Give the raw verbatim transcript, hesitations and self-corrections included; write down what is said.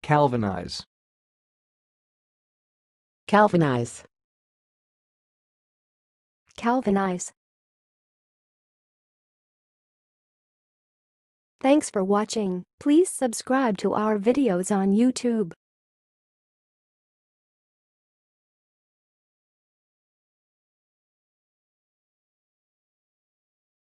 calvinize, calvinize, calvinize. Thanks for watching. Please subscribe to our videos on YouTube.